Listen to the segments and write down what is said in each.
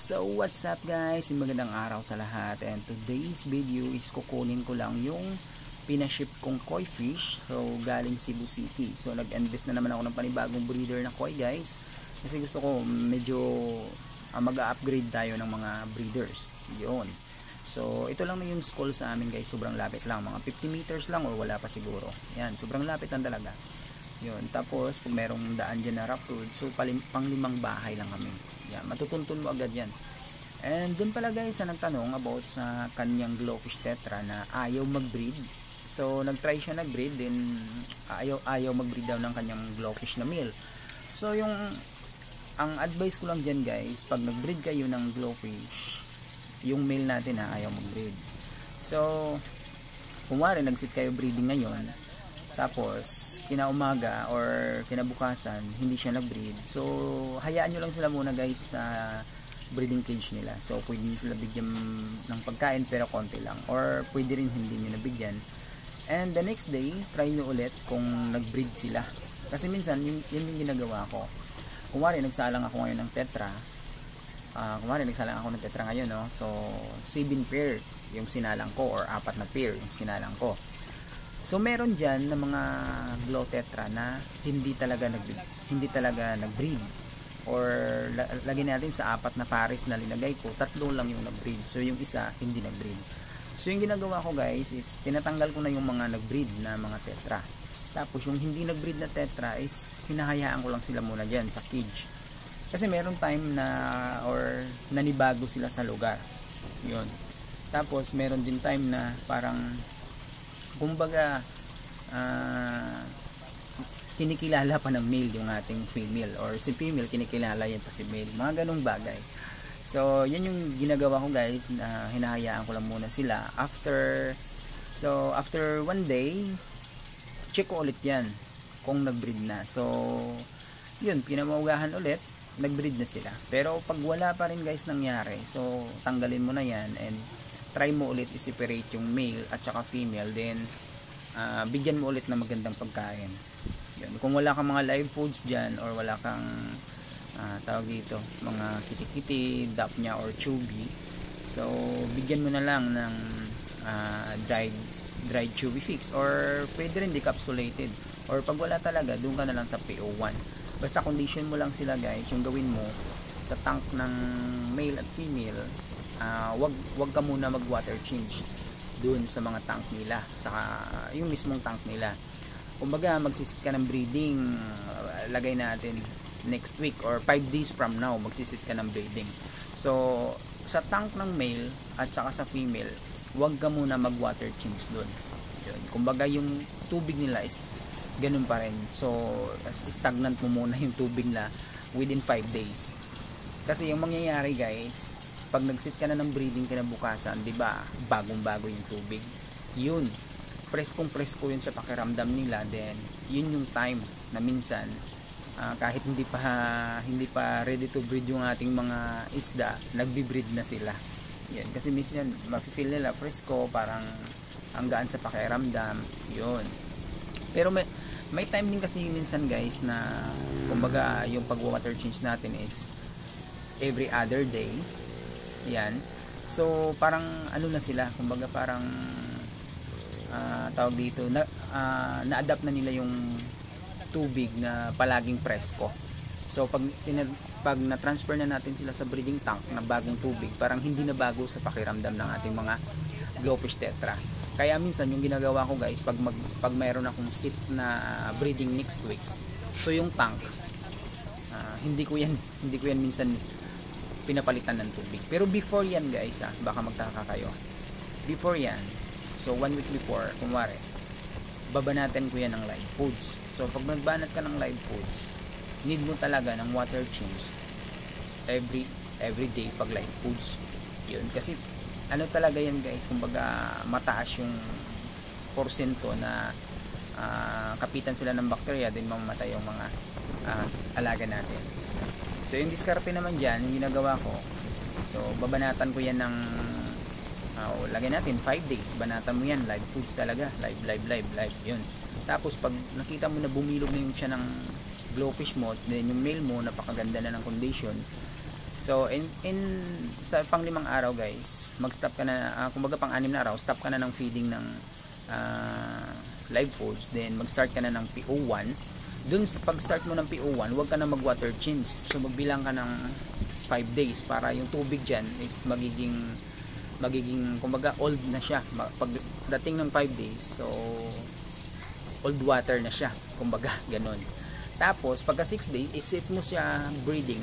So what's up guys, magandang araw sa lahat, and today's video is kukunin ko lang yung pinaship kong koi fish, so galing Cebu City. So nag-invest na naman ako ng panibagong breeder na koi guys, kasi gusto ko medyo mag-upgrade tayo ng mga breeders yun. So ito lang na yung school sa amin guys, sobrang lapit lang, mga 50 meters lang or wala pa siguro, yan, sobrang lapit lang talaga yun. Tapos kung merong daan dyan na rough road, so pang 5 bahay lang kami. Yan, matutuntun mo agad yan. And dun pala guys sa nagtanong about sa kanyang glowfish tetra na ayaw mag-breed. So nag-try siya nag-breed, then ayaw mag-breed daw ng kanyang glowfish na male. So ang advice ko lang dyan guys, pag nag-breed kayo ng glowfish, yung male natin ayaw mag-breed. So kumwari nag-sit kayo breeding ngayon, tapos kinaumaga or kinabukasan hindi siya nag-breed, so hayaan nyo lang sila muna guys sa breeding cage nila. So pwede nyo sila bigyan ng pagkain pero konti lang, or pwede rin hindi nyo nabigyan, and the next day try nyo ulit kung nag-breed sila. Kasi minsan yun yung ginagawa ko. Kumwari nagsalang ako ngayon ng tetra, ngayon, no? So 7 pair yung sinalang ko, or 4 na pair yung sinalang ko. So meron dyan na mga glow tetra na hindi talaga nag-breed, or lagyan natin sa 4 na pares na linagay ko, 3 lang yung nag-breed, so yung isa hindi nag-breed. So yung ginagawa ko guys is tinatanggal ko na yung mga nag-breed na mga tetra, tapos yung hindi nag-breed na tetra is hinahayaan ko lang sila muna dyan sa cage, kasi meron time na or nanibago sila sa lugar yun. Tapos meron din time na parang kumbaga kinikilala pa ng male yung ating female, or si female kinikilala yan pa si male, mga ganong bagay. So yan yung ginagawa ko guys, na hinahayaan ko lang muna sila. After 1 day check ko ulit yan kung nag-breed na. So yun, pinamaugahan ulit, nag-breed na sila. Pero pag wala pa rin guys nangyari, so tanggalin mo na yan and try mo ulit i-separate yung male at saka female, then bigyan mo ulit ng magandang pagkain yun. Kung wala kang mga live foods dyan, or wala kang tawag dito, mga kitikiti, dapnya or chubby, so bigyan mo na lang ng dried chubby fix, or pwede rin decapsulated, or pag wala talaga doon ka na lang sa PO1. Basta condition mo lang sila guys, yung gawin mo sa tank ng male at female, wag ka muna mag water change dun sa mga tank nila, saka yung mismong tank nila. Kumbaga magsisit ka ng breeding, lagay natin next week or 5 days from now magsisit ka ng breeding. So sa tank ng male at saka sa female, wag ka muna mag water change dun yun. Kumbaga yung tubig nila is ganun pa rin, so stagnant mo muna yung tubig na within 5 days. Kasi yung mangyayari guys, pag nagsit ka na ng breeding kinabukasan, di ba, bagong-bago yung tubig. Yun, preskong-presko yun sa pakiramdam nila. Then, yun yung time na minsan, kahit hindi pa ready to breed yung ating mga isda, nagbi-breed na sila. Yan, kasi minsan, mafe-feel nila presko, parang ang gaan sa pakiramdam. Yun. Pero may time din kasi minsan guys na, kumbaga, yung pag-water change natin is every other day. Yan. So parang ano na sila, kumbaga parang tawag dito, na-adapt na nila yung tubig na palaging presko. So pag na-transfer na natin sila sa breeding tank na bagong tubig, parang hindi na bago sa pakiramdam ng ating mga glowfish tetra. Kaya minsan yung ginagawa ko guys, pag mayroon akong sit na breeding next week, so yung tank hindi ko yan minsan pinapalitan ng tubig. Pero before yan guys, baka magtaka kayo, before yan, so 1 week before, kumwari babanatan ko yan ng live foods. So pag nagbanat ka ng live foods, need mo talaga ng water change every day pag live foods yun. Kasi ano talaga yan guys, kumbaga mataas yung porsyento na kapitan sila ng bakterya, din mamamatay yung mga alaga natin. So yung diskarte naman dyan, yung ginagawa ko, so babanatan ko yan ng lagay natin 5 days, banatan mo yan, live foods talaga, live yun. Tapos pag nakita mo na bumilog na yung siya ng glowfish mo, then yung male mo napakaganda na ng condition, So in sa pang-5 araw guys, mag-stop ka na, kumbaga pang-6 na araw, stop ka na ng feeding ng live foods, then mag-start ka na ng PO1. Dun sa pag-start mo ng PO1, huwag ka na mag-water change. So magbilang ka ng 5 days para yung tubig dyan is magiging kumbaga old na siya. Pagdating ng 5 days, so old water na siya, kumbaga ganon. Tapos pagka 6 days, isit mo siya breeding.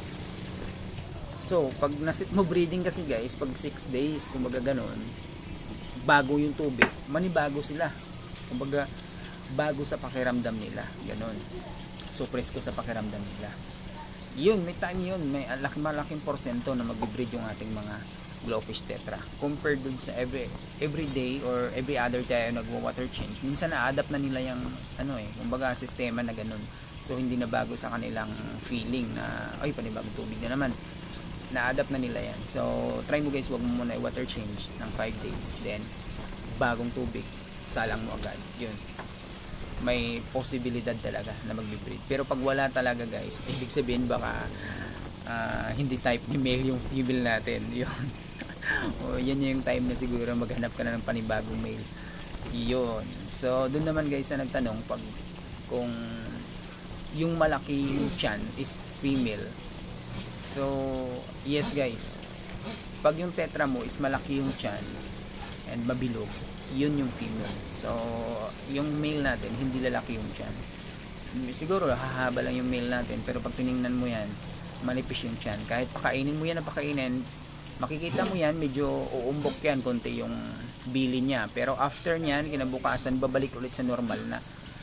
So pag nasit mo breeding kasi guys, pag 6 days, kumbaga ganon, bago yung tubig, manibago sila, kumbaga bago sa pakiramdam nila, ganon. So presko sa pakiramdam nila. Yun, may time yun, may malaking porsyento na mag-breed yung ating mga glowfish tetra compared dun sa every day or every other tayo nagwa-water change. Minsan na-adapt na nila yung kumbaga sistema na ganun. So hindi na bago sa kanilang feeling na ay panibagong tubig na naman. Na-adapt na nila yan. So try mo guys, wag mo muna i-water change ng 5 days, then bagong tubig salang mo agad. Yun, may posibilidad talaga na mag-breed. Pero pag wala talaga guys, ibig sabihin baka hindi type ni male yung female natin. Yun. O yan yung time na siguro maghanap ka na ng panibagong male. Yun. So doon naman guys na nagtanong kung yung malaki yung tiyan is female. So yes guys, pag yung tetra mo is malaki yung tiyan and mabilog, yun yung female. So yung male natin hindi lalaki yung tiyan. Siguro hahaba lang yung male natin, pero pag tiningnan mo yan, manipis yung tiyan. Kahit pakainin mo yan na pakainin, makikita mo yan, medyo uumbok yan konti yung bili niya. Pero after nyan, kinabukasan, babalik ulit sa normal na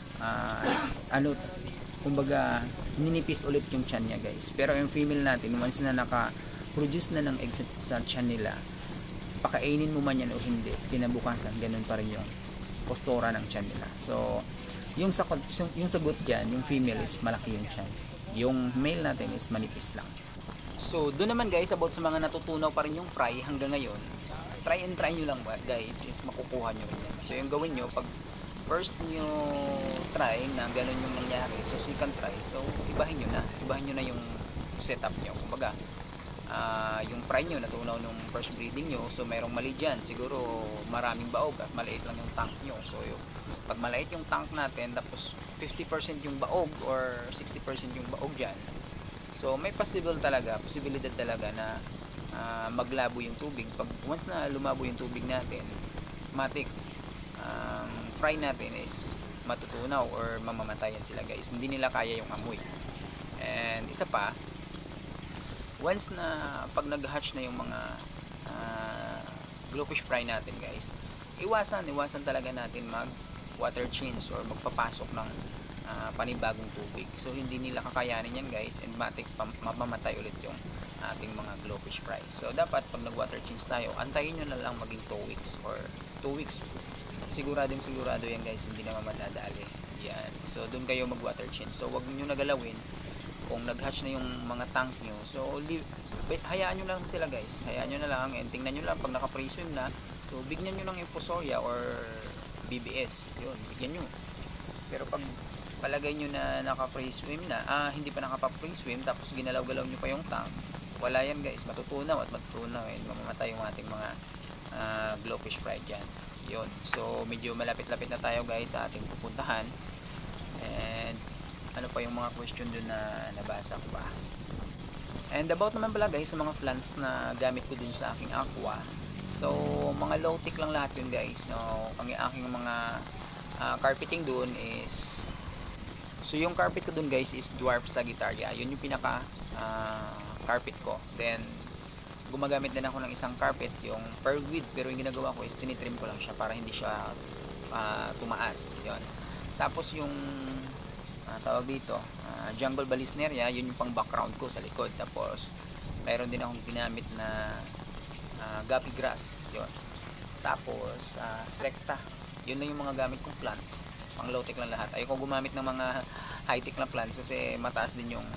kumbaga ninipis ulit yung tiyan niya guys. Pero yung female natin, once na naka-produce na ng eggs sa tiyan nila, pakainin mo man yan o hindi, kinabukasan ganun pa rin yung postura ng tiyan nila. So yung sagot dyan, yung female is malaki yung tiyan, yung male natin is manipis lang. So doon naman guys, about sa mga natutunaw pa rin yung fry hanggang ngayon, try nyo lang ba guys, is makukuha nyo rin yan. So yung gawin nyo, pag first nyo try na ganun yung nangyari, so second try, so ibahin nyo na yung setup nyo. Kumbaga yung fry nyo natunaw nung first breeding nyo, so mayroong mali dyan, siguro maraming baog at maliit lang yung tank nyo. So pag maliit yung tank natin, tapos 50% yung baog or 60% yung baog dyan, so may posibilidad talaga na maglabo yung tubig. Pag once na lumabo yung tubig natin, matik fry natin is matutunaw or mamamatayan sila guys, hindi nila kaya yung amoy. And isa pa, once na pag nag-hatch na yung mga glowfish fry natin guys, iwasan talaga natin mag water change or magpapasok ng panibagong tubig. So hindi nila kakayanin yan guys, and matik mamamatay ulit yung ating mga glowfish fry. So dapat pag nag water change tayo, antayin nyo na lang maging 2 weeks or 2 weeks. Sigurado yan guys, hindi naman madadali yan. So doon kayo mag water change. So wag nyo nagalawin kung nag-hatch na yung mga tank nyo. So hayaan nyo lang sila guys, hayaan nyo na lang, and tingnan nyo lang pag naka pre-swim na, so bigyan nyo ng Infusoria or BBS, yun, bigyan nyo. Pero pag palagay nyo na naka pre-swim na, hindi pa naka pre-swim, tapos ginalaw-galaw nyo pa yung tank, wala yan guys, matutunaw, and mamamatay yung ating mga glowfish fry dyan. Yun. So medyo malapit-lapit na tayo guys sa ating pupuntahan. And ano pa yung mga question dun na nabasa ko ba. And about naman pala guys sa mga plants na gamit ko dun sa aking aqua, so mga low tick lang lahat yun guys. So ang aking mga carpeting dun is, so yung carpet ko dun guys is Dwarf Sagittaria. Yun yung pinaka carpet ko. Then gumagamit din ako ng isang carpet, yung pearlweed, pero yung ginagawa ko is tinitrim ko lang siya para hindi siya tumaas. Yun. Tapos yung tawag dito, Jungle Balisneria, yun yung pang background ko sa likod. Tapos mayroon din akong ginamit na guppy grass, yun. Tapos Strecta, yun na yung mga gamit kong plants, pang low tech lang lahat. Ayoko gumamit ng mga high tech na plants kasi mataas din yung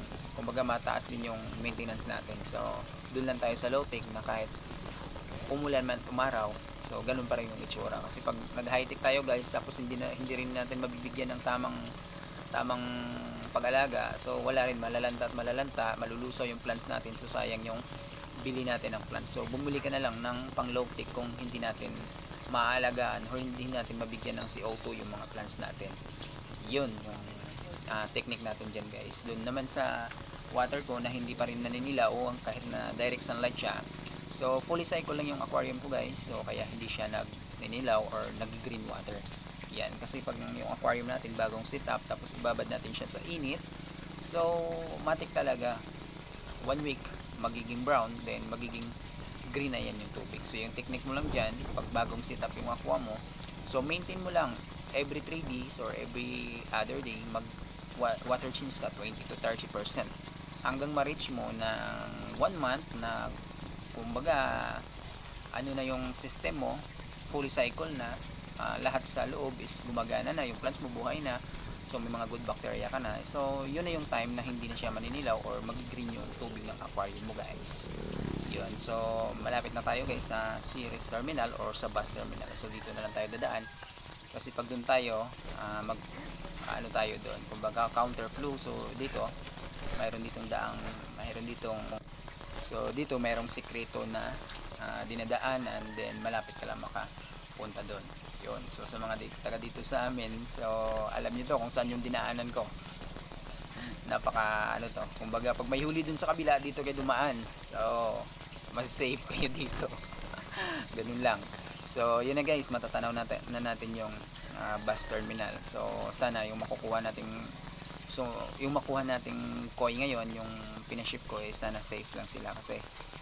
maintenance natin. So doon lang tayo sa low tech na kahit umulan man, umaraw, so ganun pa rin yung itsura. Kasi pag nag high tech tayo guys, tapos hindi rin natin mabibigyan ng tamang pag-alaga. So wala rin, malalanta at malalanta, malulusaw yung plants natin. So sayang yung bili natin ng plants. So bumili ka na lang ng pang low tick kung hindi natin maaalagaan or hindi natin mabigyan ng CO2 yung mga plants natin. Yun yung technique natin dyan guys. Doon naman sa water ko na hindi pa rin naninilaw kahit na direct sunlight siya. So fully cycle lang yung aquarium ko guys. So kaya hindi siya nagninilaw or nag-green water. Yan, kasi pag yung aquarium natin bagong set up tapos ibabad natin siya sa init, so matik talaga 1 week magiging brown, then magiging green na yan yung tubig. So yung technique mo lang dyan, pag bagong set up yung aqua mo, so maintain mo lang every 3 days or every other day mag water change ka 20 to 30% hanggang ma-reach mo ng 1 month na kumbaga ano na yung system mo, fully cycle na, lahat sa loob is gumagana na, yung plants mo buhay na, so may mga good bacteria ka na. So yun na yung time na hindi na siya maninilaw or mag-green yung tubig ng aquarium mo guys. Yun, so malapit na tayo guys sa series terminal or sa bus terminal. So dito na lang tayo dadaan kasi pag dun tayo ano tayo doon, kumbaga counter flow. So dito mayroon dito mayroong sikreto na dinadaanan, then malapit ka lang makapunta doon. Yun, so sa mga taga dito sa amin, so alam niyo to kung saan yung dinaanan ko. Napaka ano to, kumbaga pag may huli dun sa kabila, dito kayo dumaan, so mas safe kayo dito. Ganun lang. So yun na guys, matatanaw natin yung bus terminal. So sana yung makukuha nating koi ngayon, yung pinaship ko, sana safe lang sila kasi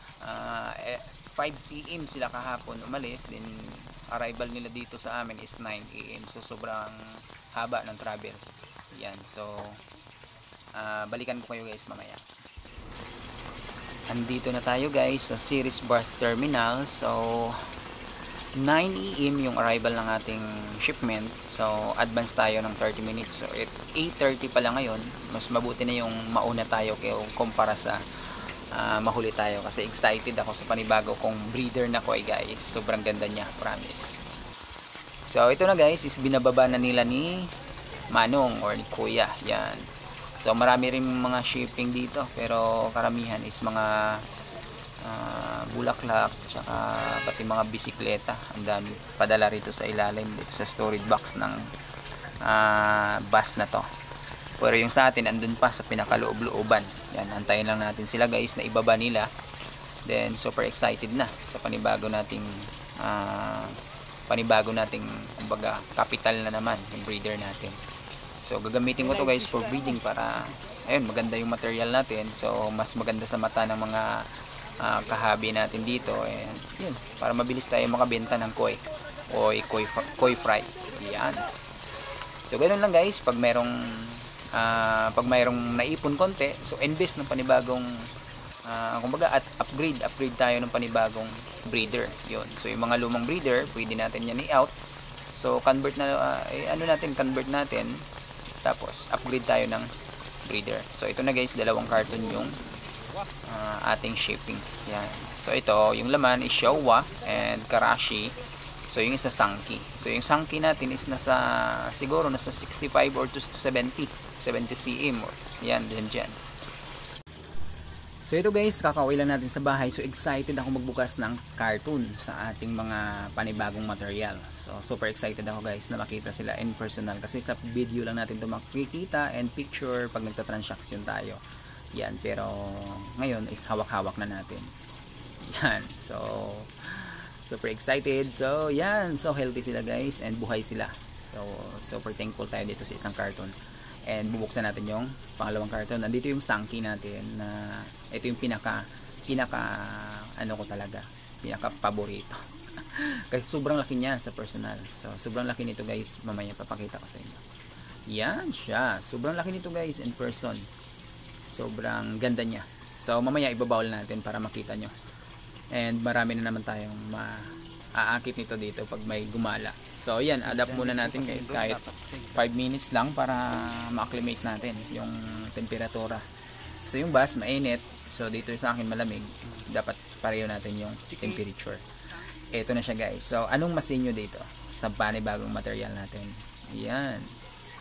5 PM sila kahapon umalis, then arrival nila dito sa amin is 9 AM. So sobrang haba ng travel. Yan, so balikan ko kayo guys mamaya. Andito na tayo guys sa Ceres Bus Terminal. So 9 AM yung arrival ng ating shipment. So advance tayo ng 30 minutes. So 8:30 pa lang ngayon. Mas mabuti na yung mauna tayo kumpara sa mahuli tayo, kasi excited ako sa panibago kong breeder na koi guys. Sobrang ganda niya, promise. So ito na guys, is binababa na nila ni Manong or ni Kuya. Yan. So marami rin mga shipping dito, pero karamihan is mga bulaklak, tsaka pati mga bisikleta. Ang dami padala rito sa ilalim, dito sa storage box ng bus na to. Pero yung sa atin andun pa sa pinakaloob-looban. Yan, antayin lang natin sila guys na ibaba nila. Then super excited na sa panibago nating kumbaga capital na naman yung breeder natin. So gagamitin ko to guys for breeding para ayun, maganda yung material natin. So mas maganda sa mata ng mga kahabi natin dito, and yun, para mabilis tayo makabenta ng koi o koi fry. Yan. So ganoon lang guys, pag mayroong naipon konti, so invest ng panibagong kumbaga at upgrade tayo ng panibagong breeder. Yun. So yung mga lumang breeder, pwede natin yan i-out. So convert natin tapos upgrade tayo ng breeder. So ito na guys, 2 carton yung ating shipping. Yan. So ito, yung laman is Showa and Karashi. So yung isa Sankey. So yung Sankey natin is siguro nasa 65 or to 70 cm. Yan, dyan. So ito guys, kakauwi lang natin sa bahay. So excited ako magbukas ng cartoon sa ating mga panibagong material. So super excited ako guys na makita sila in personal. Kasi sa video lang natin ito makikita and picture pag nagta-transaction tayo. Yan, pero ngayon is hawak-hawak na natin. Yan, so super excited. So yan, so healthy sila guys and buhay sila. So super thankful tayo dito sa isang carton. And bubuksan natin yung pangalawang carton. Nandito yung Sankey natin na ito yung pinaka ano ko talaga, pinaka paborito. Kasi sobrang laki niya sa personal. So sobrang laki nito guys, mamaya papakita ko sa inyo. Yan siya, sobrang laki nito guys in person. Sobrang ganda niya. So mamaya ibabawal natin para makita nyo. And marami na naman tayong maaakit nito dito pag may gumala. So yan, adapt muna natin guys kahit 5 minutes lang para ma-acclimate natin yung temperatura. So yung bus mainit, so dito sa akin malamig, dapat pareho natin yung temperature. Ito na siya guys. So anong masin nyo dito sa panibagong material natin? Yan.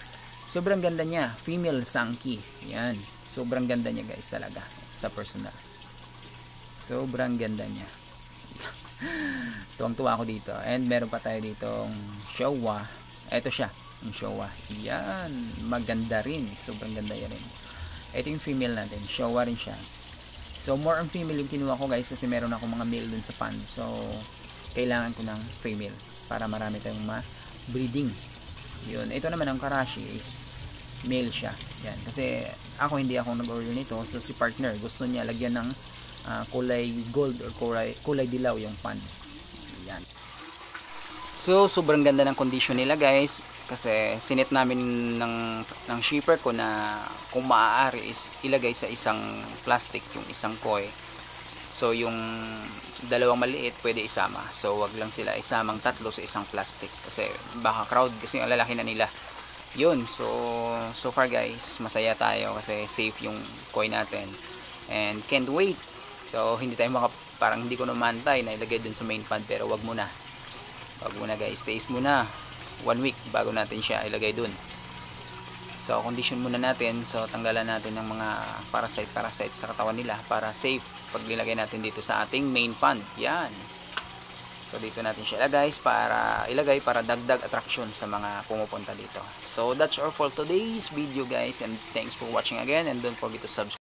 Sobrang ganda niya, female Sankey. Yan, sobrang ganda niya guys talaga sa personal. Sobrang ganda niya. Tuwang-tuwa ako dito. And meron pa tayo ditong Showa. Ito siya, yung Showa. Yan, maganda rin. Sobrang ganda yan rin. Ito yung female natin. Showa rin siya. So, more on female yung kinuha ko guys kasi meron ako mga male dun sa pan. So, kailangan ko ng female para marami tayong ma-breeding. Yun. Ito naman ang Karashi is male siya. Yan. Kasi ako hindi ako nag-order nito. So, si partner gusto niya lagyan ng kulay gold or kulay dilaw yung pan. Yan. So, sobrang ganda ng condition nila guys. Kasi sinet namin ng shipper ko na kung maaari is ilagay sa isang plastic yung isang koi. So, yung dalawang maliit pwede isama. So, wag lang sila isamang tatlo sa isang plastic. Kasi baka crowd kasi ang lalaki na nila. Yun. So far guys, masaya tayo kasi safe yung koi natin. And can't wait. So, hindi tayo parang hindi ko namantay na ilagay dun sa main pan. Pero wag muna. Wag muna guys. Taste muna. 1 week bago natin siya ilagay dun. So, condition muna natin. So, tanggalan natin ng mga parasite sa katawan nila para safe pag nilagay natin dito sa ating main pond. Yan. So, dito natin siya ilagay para dagdag attraction sa mga pumupunta dito. So, that's all for today's video guys. And thanks for watching again. And don't forget to subscribe.